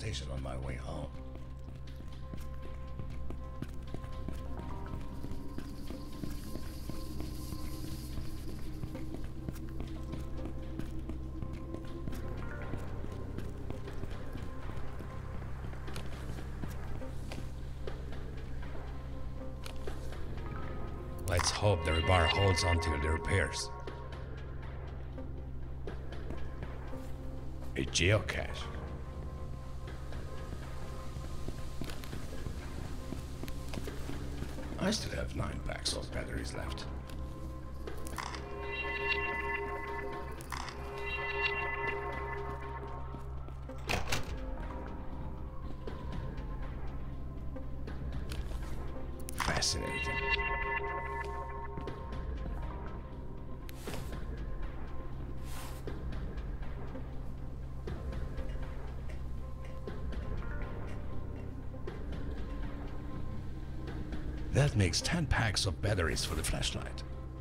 station on my way home. Let's hope the rebar holds until the repairs. A geocache. I still have 9 packs of batteries left. Fascinating. That makes 10 packs of batteries for the flashlight.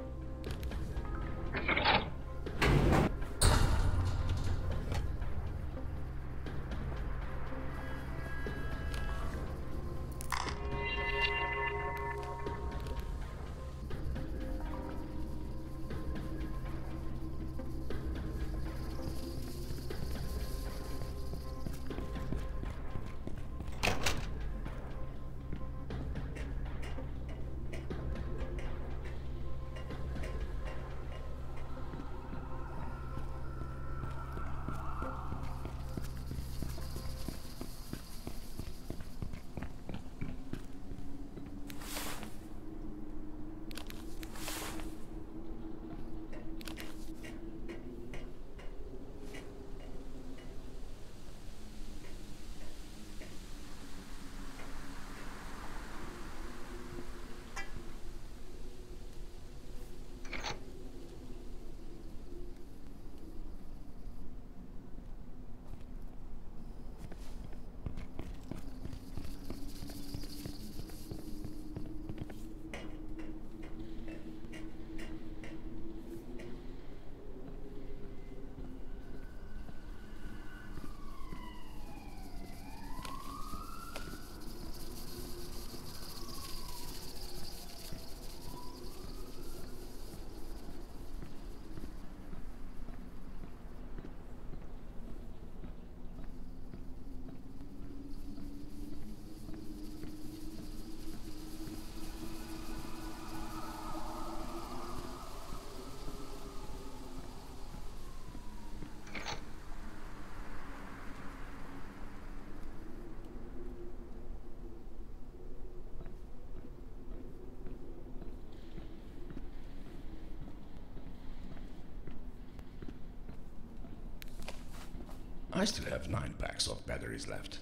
I still have 9 packs of batteries left.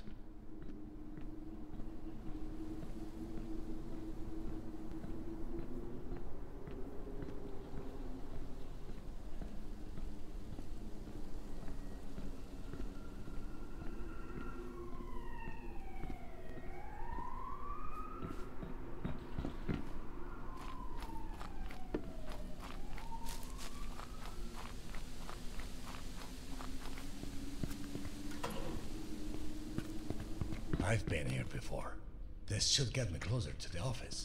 I've been here before. This should get me closer to the office.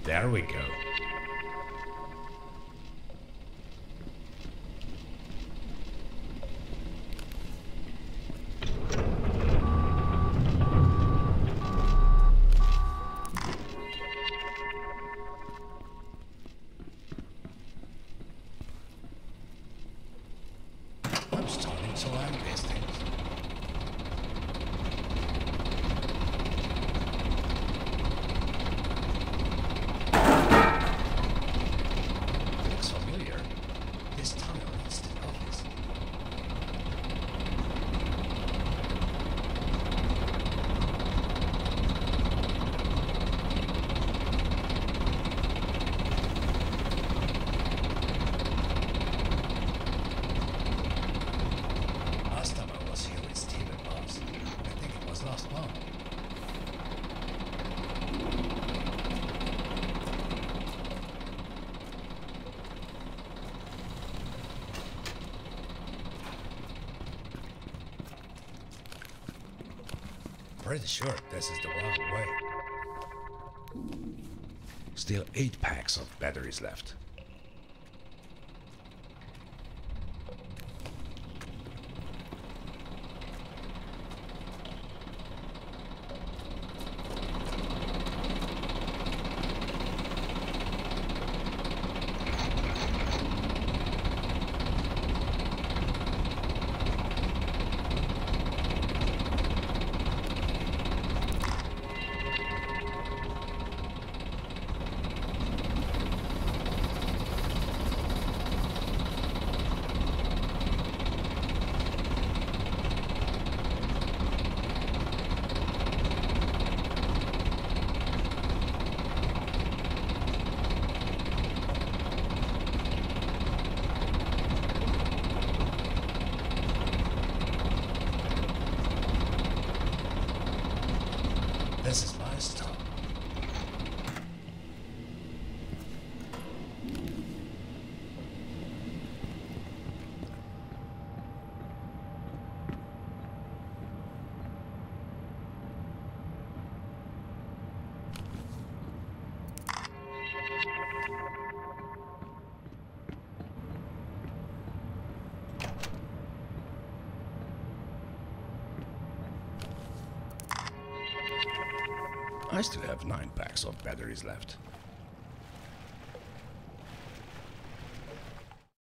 There we go. I'm starting to like these things. Looks familiar. This tunnel leads to the office. Last time I was here with Steve and Boss, I think it was last month. Pretty sure this is the wrong way. Still 8 packs of batteries left. This is my stop. I still have 9 packs of batteries left.